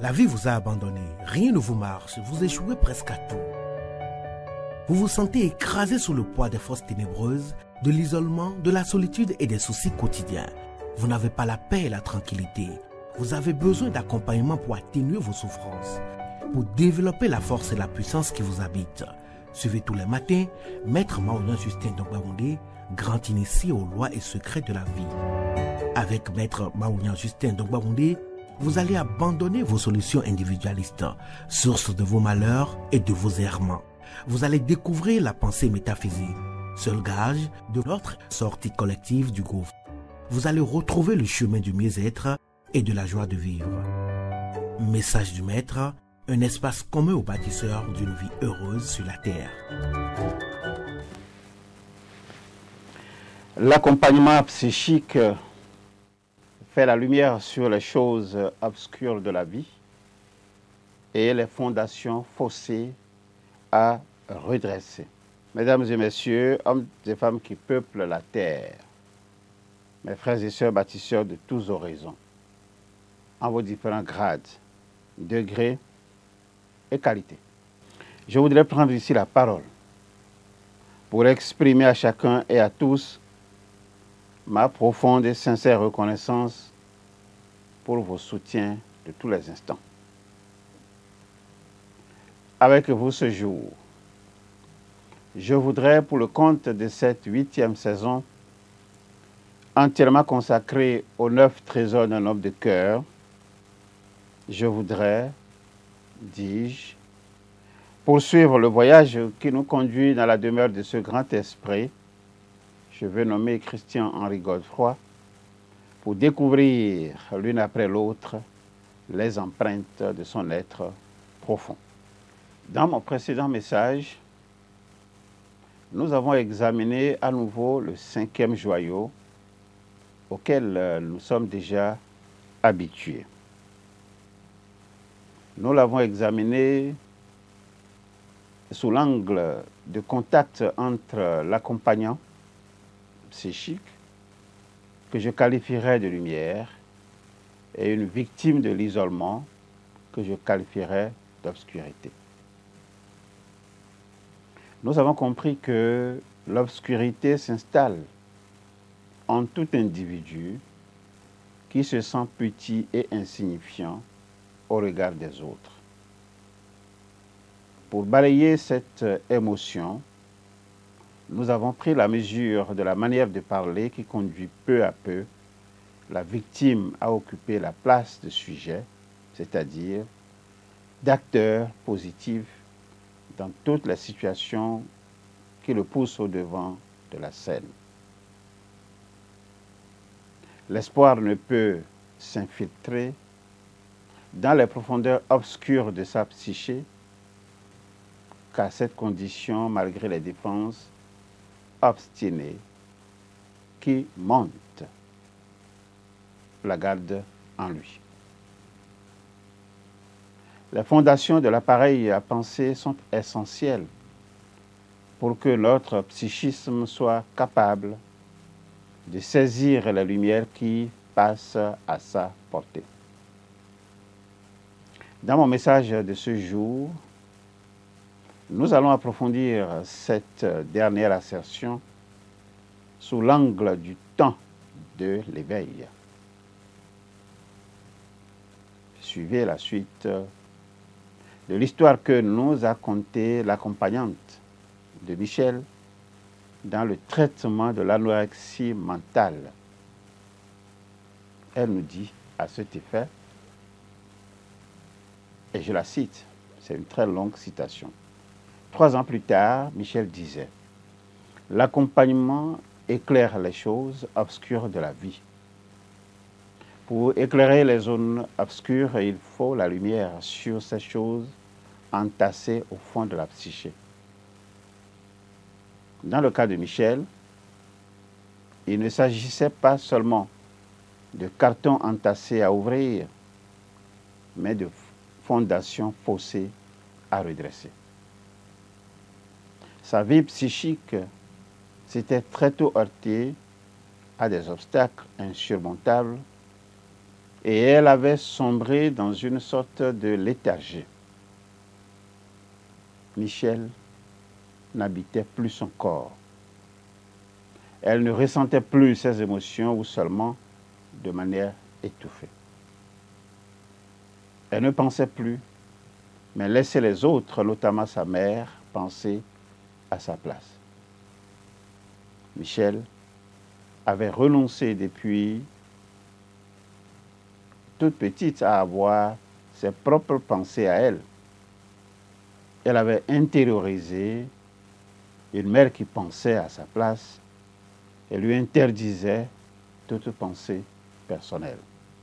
La vie vous a abandonné, rien ne vous marche, vous échouez presque à tout. Vous vous sentez écrasé sous le poids des forces ténébreuses, de l'isolement, de la solitude et des soucis quotidiens. Vous n'avez pas la paix et la tranquillité. Vous avez besoin d'accompagnement pour atténuer vos souffrances, pour développer la force et la puissance qui vous habitent. Suivez tous les matins Maître Maoulian Justin Dongbaoundé, grand initié aux lois et secrets de la vie. Avec Maître Maoulian Justin Dongbaoundé, vous allez abandonner vos solutions individualistes, source de vos malheurs et de vos errements. Vous allez découvrir la pensée métaphysique, seul gage de notre sortie collective du gouffre. Vous allez retrouver le chemin du mieux-être et de la joie de vivre. Message du Maître, un espace commun aux bâtisseurs d'une vie heureuse sur la terre. L'accompagnement psychique fait la lumière sur les choses obscures de la vie et les fondations faussées à redresser. Mesdames et messieurs, hommes et femmes qui peuplent la terre, mes frères et sœurs bâtisseurs de tous horizons, en vos différents grades, degrés et qualités. Je voudrais prendre ici la parole pour exprimer à chacun et à tous ma profonde et sincère reconnaissance pour vos soutiens de tous les instants. Avec vous ce jour, je voudrais, pour le compte de cette 8e saison, entièrement consacrée aux 9 trésors d'un homme de cœur, je voudrais, dis-je, poursuivre le voyage qui nous conduit dans la demeure de ce grand esprit, je veux nommer Christian-Henri Godefroy, pour découvrir l'une après l'autre les empreintes de son être profond. Dans mon précédent message, nous avons examiné à nouveau le 5e joyau auquel nous sommes déjà habitués. Nous l'avons examiné sous l'angle de contact entre l'accompagnant psychique, que je qualifierais de lumière, et une victime de l'isolement, que je qualifierais d'obscurité. Nous avons compris que l'obscurité s'installe en tout individu qui se sent petit et insignifiant au regard des autres. Pour balayer cette émotion, nous avons pris la mesure de la manière de parler qui conduit peu à peu la victime à occuper la place de sujet, c'est-à-dire d'acteur positif dans toutes les situations qui le poussent au devant de la scène. L'espoir ne peut s'infiltrer dans les profondeurs obscures de sa psyché qu'à cette condition, malgré les défenses obstinée qui monte la garde en lui. Les fondations de l'appareil à penser sont essentielles pour que notre psychisme soit capable de saisir la lumière qui passe à sa portée. Dans mon message de ce jour, nous allons approfondir cette dernière assertion sous l'angle du temps de l'éveil. Suivez la suite de l'histoire que nous a contée l'accompagnante de Michel dans le traitement de l'anorexie mentale. Elle nous dit à cet effet, et je la cite, c'est une très longue citation. 3 ans plus tard, Michel disait « L'accompagnement éclaire les choses obscures de la vie. Pour éclairer les zones obscures, il faut la lumière sur ces choses entassées au fond de la psyché. » Dans le cas de Michel, il ne s'agissait pas seulement de cartons entassés à ouvrir, mais de fondations faussées à redresser. Sa vie psychique s'était très tôt heurtée à des obstacles insurmontables et elle avait sombré dans une sorte de léthargie. Michel n'habitait plus son corps. Elle ne ressentait plus ses émotions ou seulement de manière étouffée. Elle ne pensait plus, mais laissait les autres, notamment sa mère, penser à sa place. Michel avait renoncé depuis toute petite à avoir ses propres pensées à elle. Elle avait intériorisé une mère qui pensait à sa place et lui interdisait toute pensée personnelle.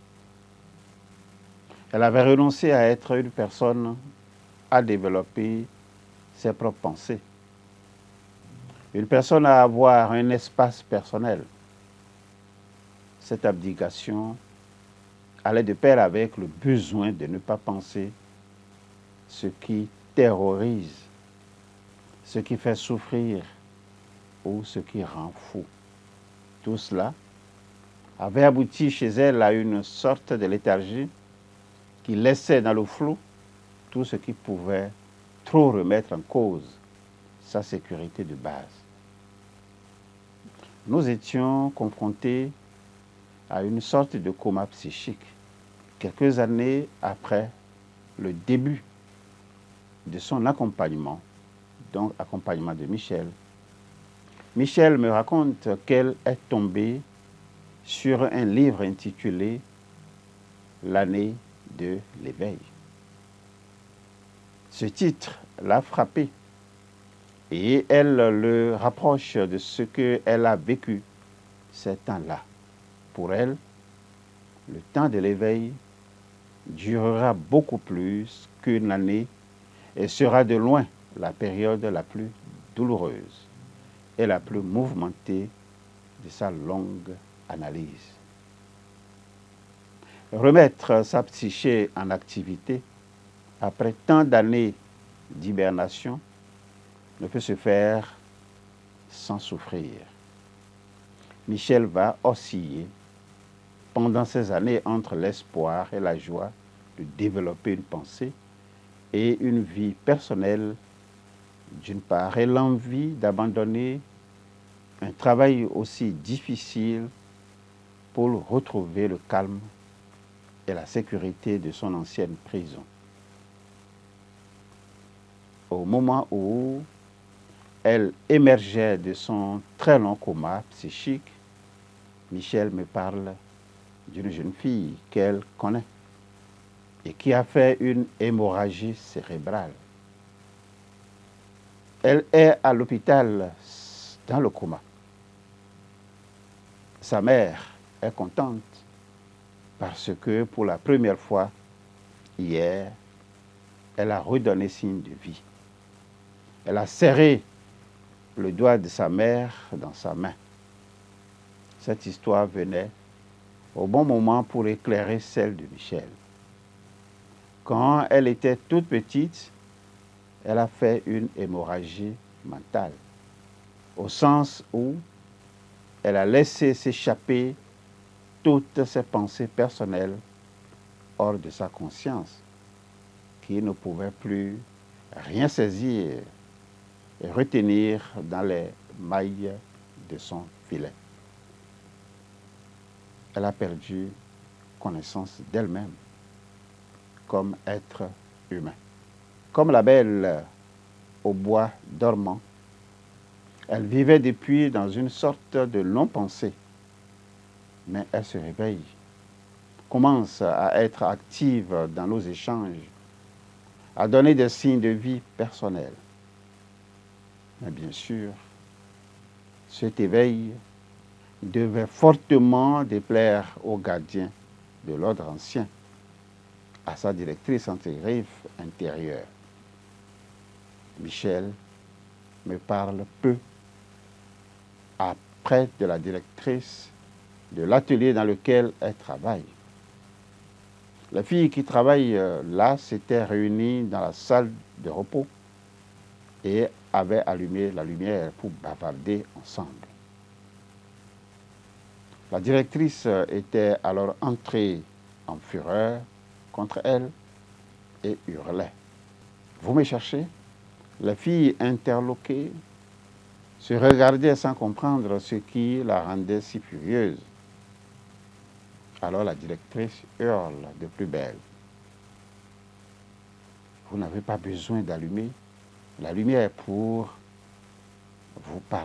Elle avait renoncé à être une personne à développer ses propres pensées. Une personne à avoir un espace personnel. Cette abdication allait de pair avec le besoin de ne pas penser ce qui terrorise, ce qui fait souffrir ou ce qui rend fou. Tout cela avait abouti chez elle à une sorte de léthargie qui laissait dans le flou tout ce qui pouvait trop remettre en cause sa sécurité de base. Nous étions confrontés à une sorte de coma psychique quelques années après le début de son accompagnement, donc accompagnement de Michel. Michel me raconte qu'elle est tombée sur un livre intitulé « L'année de l'éveil ». Ce titre l'a frappée et elle le rapproche de ce qu'elle a vécu ces temps-là. Pour elle, le temps de l'éveil durera beaucoup plus qu'une année et sera de loin la période la plus douloureuse et la plus mouvementée de sa longue analyse. Remettre sa psyché en activité après tant d'années d'hibernation ne peut se faire sans souffrir. Michel va osciller pendant ces années entre l'espoir et la joie de développer une pensée et une vie personnelle d'une part, et l'envie d'abandonner un travail aussi difficile pour retrouver le calme et la sécurité de son ancienne prison. Au moment où elle émergeait de son très long coma psychique, Michel me parle d'une jeune fille qu'elle connaît et qui a fait une hémorragie cérébrale. Elle est à l'hôpital dans le coma. Sa mère est contente parce que pour la première fois, hier, elle a redonné signe de vie. Elle a serré le doigt de sa mère dans sa main. Cette histoire venait au bon moment pour éclairer celle de Michel. Quand elle était toute petite, elle a fait une hémorragie mentale, au sens où elle a laissé s'échapper toutes ses pensées personnelles hors de sa conscience, qui ne pouvait plus rien saisir et retenir dans les mailles de son filet. Elle a perdu connaissance d'elle-même comme être humain. Comme la belle au bois dormant, elle vivait depuis dans une sorte de non-pensée, mais elle se réveille, commence à être active dans nos échanges, à donner des signes de vie personnelle. Mais bien sûr, cet éveil devait fortement déplaire au gardien de l'ordre ancien, à sa directrice intérieure. Michel me parle peu après de la directrice de l'atelier dans lequel elle travaille. Les filles qui travaillent là s'étaient réunies dans la salle de repos et avaient allumé la lumière pour bavarder ensemble. La directrice était alors entrée en fureur contre elle et hurlait. « Vous me cherchez ?» La fille interloquée se regardait sans comprendre ce qui la rendait si furieuse. Alors la directrice hurle de plus belle. « Vous n'avez pas besoin d'allumer la lumière pour vous parler. »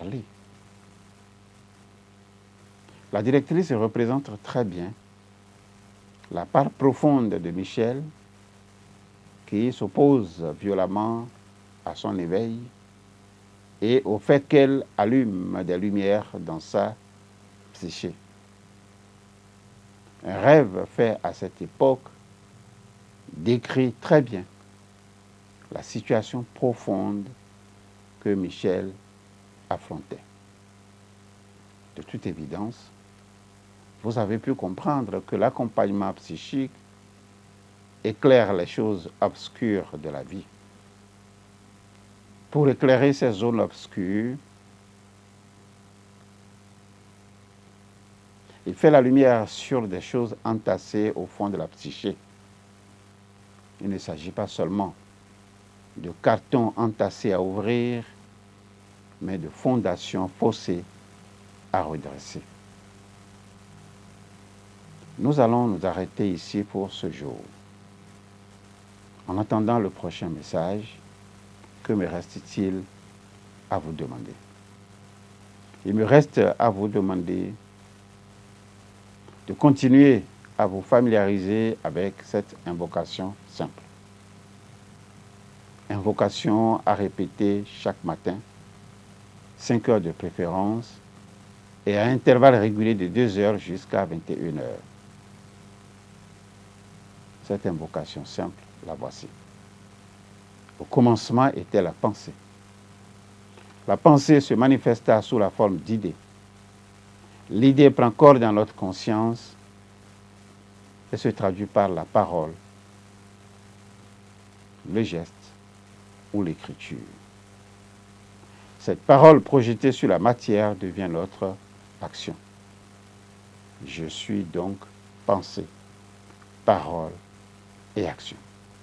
La directrice représente très bien la part profonde de Michel qui s'oppose violemment à son éveil et au fait qu'elle allume des lumières dans sa psyché. Un rêve fait à cette époque décrit très bien la situation profonde que Michel affrontait. De toute évidence, vous avez pu comprendre que l'accompagnement psychique éclaire les choses obscures de la vie. Pour éclairer ces zones obscures, il fait la lumière sur des choses entassées au fond de la psyché. Il ne s'agit pas seulement de cartons entassés à ouvrir, mais de fondations faussées à redresser. Nous allons nous arrêter ici pour ce jour. En attendant le prochain message, que me reste-t-il à vous demander? Il me reste à vous demander de continuer à vous familiariser avec cette invocation simple. Invocation à répéter chaque matin, 5 heures de préférence, et à intervalles réguliers de 2 heures jusqu'à 21 heures. Cette invocation simple, la voici. Au commencement était la pensée. La pensée se manifesta sous la forme d'idées. L'idée prend corps dans notre conscience et se traduit par la parole, le geste ou l'écriture. Cette parole projetée sur la matière devient notre action. Je suis donc pensée, parole et action.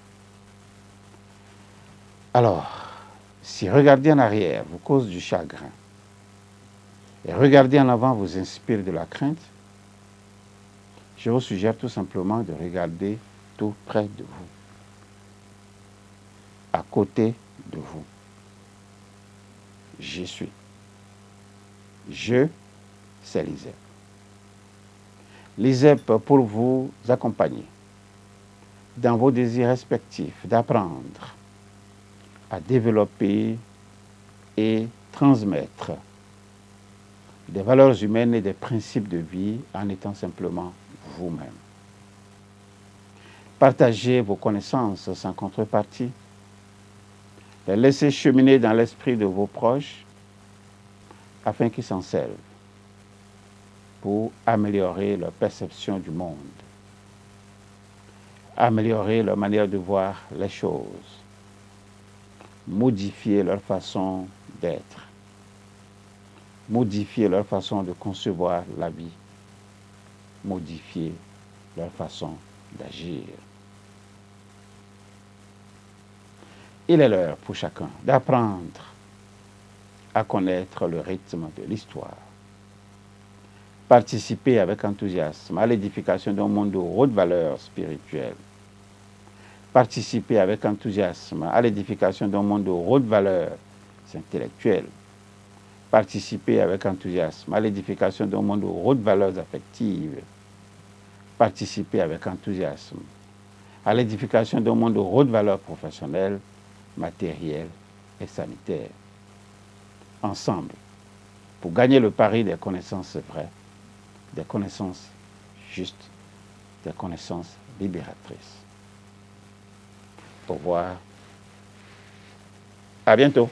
Alors, si regarder en arrière vous cause du chagrin et regarder en avant vous inspire de la crainte, je vous suggère tout simplement de regarder tout près de vous, à côté de vous. Je suis. Je, c'est l'ISEP. L'ISEP pour vous accompagner dans vos désirs respectifs d'apprendre à développer et transmettre des valeurs humaines et des principes de vie en étant simplement vous-même. Partagez vos connaissances sans contrepartie. Les laissez cheminer dans l'esprit de vos proches afin qu'ils s'en servent pour améliorer leur perception du monde, améliorer leur manière de voir les choses, modifier leur façon d'être, modifier leur façon de concevoir la vie, modifier leur façon d'agir. Il est l'heure pour chacun d'apprendre à connaître le rythme de l'histoire. Participer avec enthousiasme à l'édification d'un monde de haute valeur spirituelle. Participer avec enthousiasme à l'édification d'un monde de haute valeur intellectuelle. Participer avec enthousiasme à l'édification d'un monde de haute valeur affective. Participer avec enthousiasme à l'édification d'un monde de haute valeur professionnelle, matérielle et sanitaire. Ensemble, pour gagner le pari des connaissances vraies, des connaissances justes, des connaissances libératrices. Au revoir. À bientôt.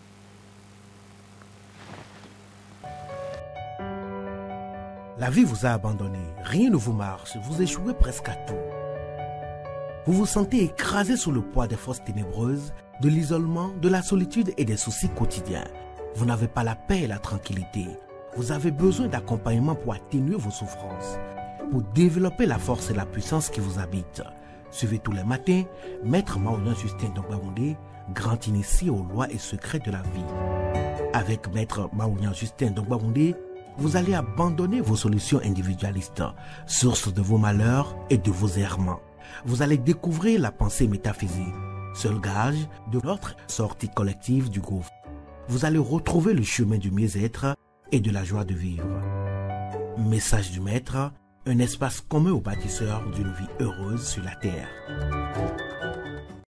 La vie vous a abandonné, rien ne vous marche, vous échouez presque à tout. Vous vous sentez écrasé sous le poids des forces ténébreuses, de l'isolement, de la solitude et des soucis quotidiens. Vous n'avez pas la paix et la tranquillité. Vous avez besoin d'accompagnement pour atténuer vos souffrances. pour développer la force et la puissance qui vous habitent. Suivez tous les matins Maître Maouyan Justin Dongbaoundé, grand initié aux lois et secrets de la vie. Avec Maître Maouyan Justin Dongbaoundé, vous allez abandonner vos solutions individualistes, source de vos malheurs et de vos errements. Vous allez découvrir la pensée métaphysique, seul gage de votre sortie collective du gouffre. Vous allez retrouver le chemin du mieux-être et de la joie de vivre. Message du Maître, un espace commun aux bâtisseurs d'une vie heureuse sur la terre.